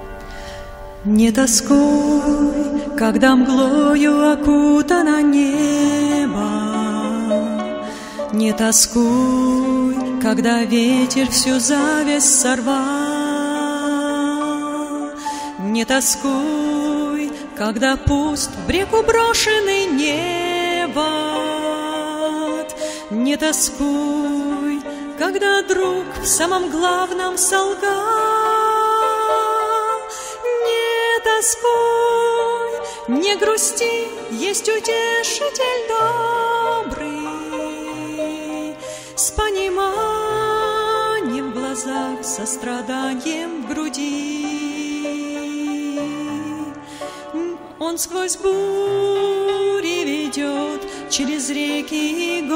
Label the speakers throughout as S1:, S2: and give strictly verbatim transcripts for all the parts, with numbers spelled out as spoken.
S1: Не тоскуй, когда мглою окутано небо, не тоскуй, когда ветер всю зависть сорвал, не тоскуй, когда пуст брег уброшенный невод, не тоскуй, когда друг в самом главном солгал. Не тоскуй, не грусти, есть утешитель добрый, с пониманием в глазах, состраданием в груди. Он сквозь бури ведет, через реки и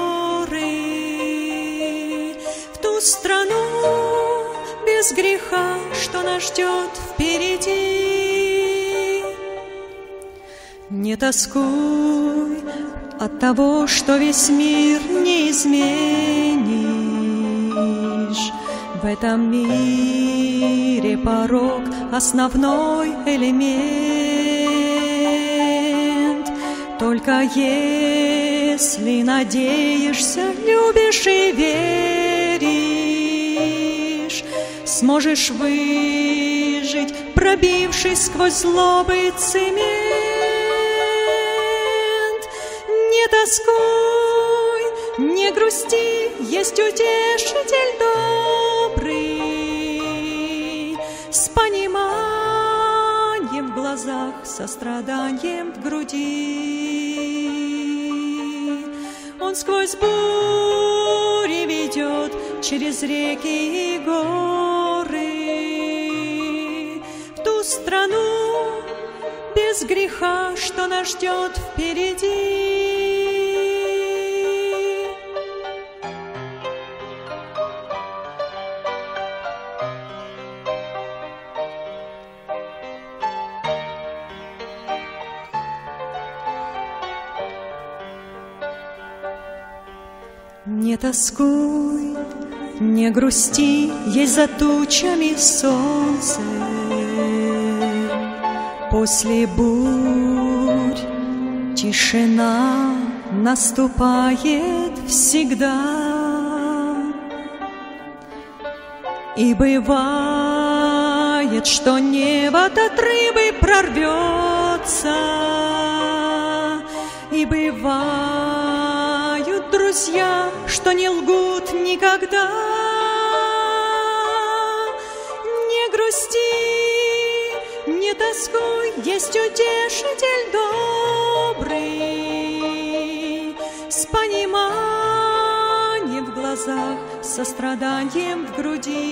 S1: горы, в ту страну без греха, что нас ждет впереди. Не тоскуй от того, что весь мир не изменишь. В этом мире порок — основной элемент. Только если надеешься, любишь и веришь, сможешь выжить, пробившись сквозь злобы цемент. Не тоскуй, не грусти, есть утешитель добрый, с пониманием в глазах, состраданием в груди. Он сквозь бури ведет, через реки и горы, в ту страну без греха, что нас ждет впереди. Не тоскуй, не грусти, есть за тучами солнце. После бурь тишина наступает всегда. И бывает, что небо от рыбы прорвется, и бывают друзья, что не лгут никогда. Не грусти, не тоскуй, есть утешитель добрый, с пониманием в глазах, состраданием в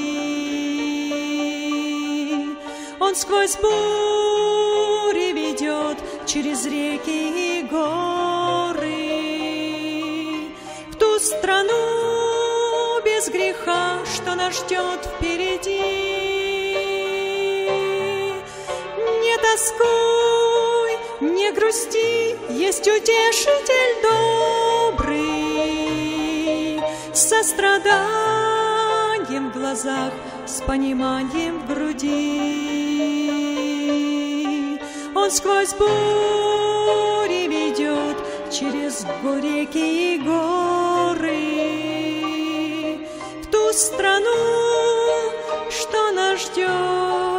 S1: груди. Он сквозь бури ведет, через реки и горы, в ту страну без греха, что нас ждет впереди. Не тоскуй, не грусти, есть утешитель добрый, с состраданием в глазах, с пониманием в груди. Он сквозь бури ведет, через реки и горы, в ту страну, что нас ждет